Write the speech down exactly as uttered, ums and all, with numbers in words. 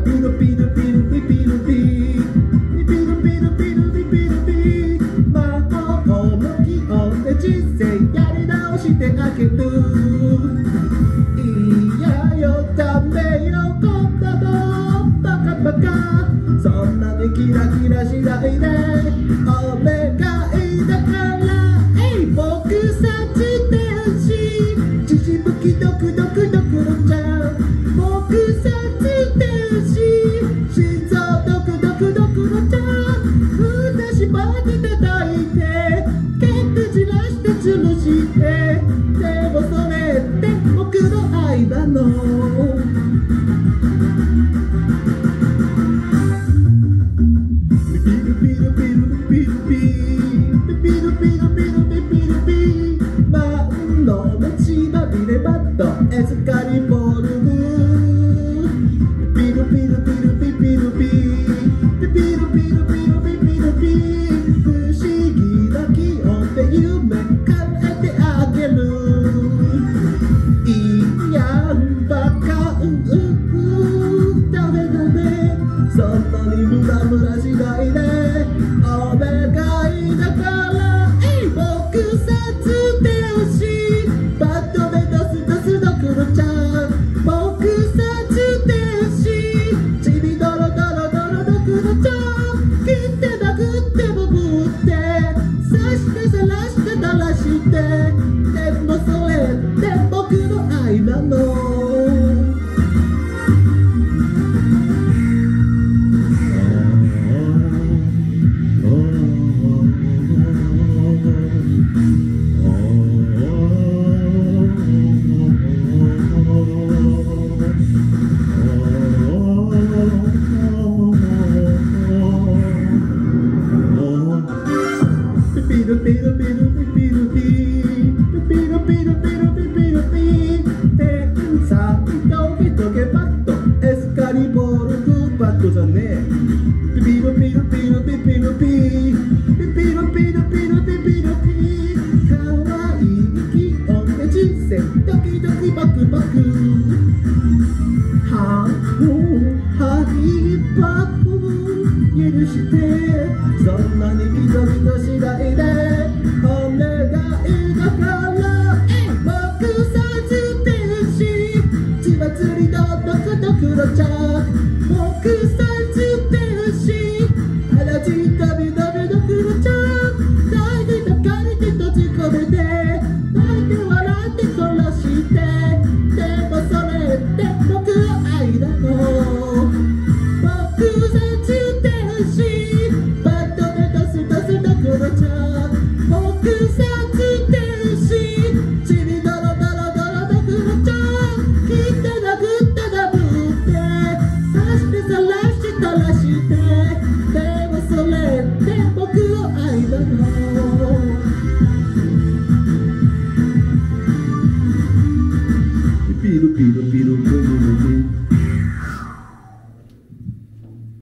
ピロピロピロピピロピピロピロピロピピロピ魔法の気温で人生やり直してあげるいやよダメよこんなのバカバカそんなにキラキラしないで俺がいいだからえい僕さ自転し父向きドクドクドクロちゃん僕さ自転し心臓ドクドクドクロちゃんふたしばって叩いて蹴って散らして吊るしてでもそれって僕の愛なのエスカリボールピルピルピルピピルピピピルピルピルピピルピ不思議な気温で夢叶えてあげるいやバカうんうんダメダメそんなにムラムラしないでお願いだからえい僕さつてほしいバッドでドスドスドクロちゃん僕さ自転しちびドロドロドロドクロちゃん切って殴ってもぶって刺してさらして垂らしてでもそれって僕の愛なのピルピルピルピピルピピルピルピルピピルピ天才トゲトゲバットエスカリボールグーバットじゃねえピルピルピルピピルピピピルピルピルピピルピかわいい気温で人生ドキドキバクバクはもハリーバック許してそんなにギトギトしないでお願いだから僕さ自転し血祭りのドクドクロちゃん僕さ自転しあらじたびダメドクロちゃん抱いて抱かれて閉じ込めて泣いて笑って殺してでもそれって僕の愛なの僕さ自転しバッドでドスドスドクロちゃん僕さ自転しちびドロドロドロドクロちゃん切って殴って殴って刺してさらして垂らしてでもそれって僕の愛なのピルピルピルピル